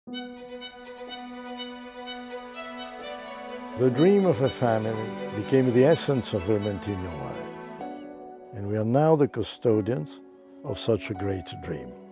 The dream of a family became the essence of Vermentino wine, and we are now the custodians of such a great dream.